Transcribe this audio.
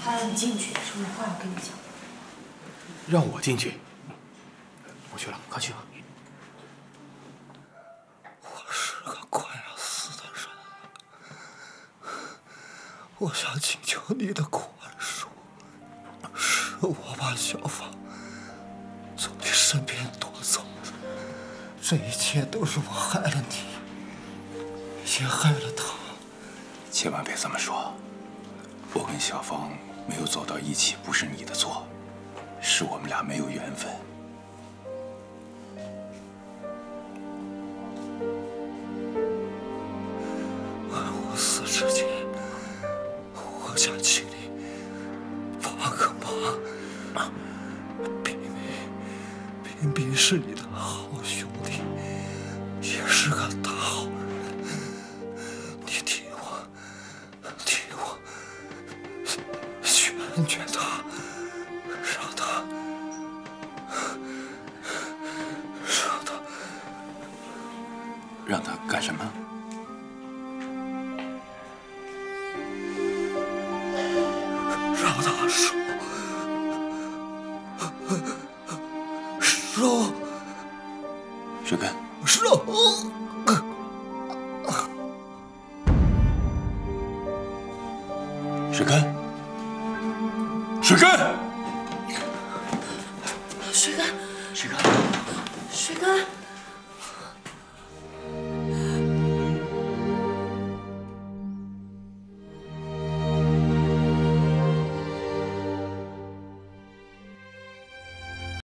他让你进去，说有话要跟你讲。 让我进去？我去了，快去吧。 我是个快要死的人，我想请求你的宽恕，是我把小芳从你身边夺走的，这一切都是我害了你，也害了她。 千万别这么说，我跟小芳没有走到一起，不是你的错，是我们俩没有缘分。 我死之前，我想请你帮个忙。彬彬是你的好兄弟，也是个大好人。你替我劝劝他， 让他干什么？ 让他说。 水根，水根，水根， 水根， 水根， 水根。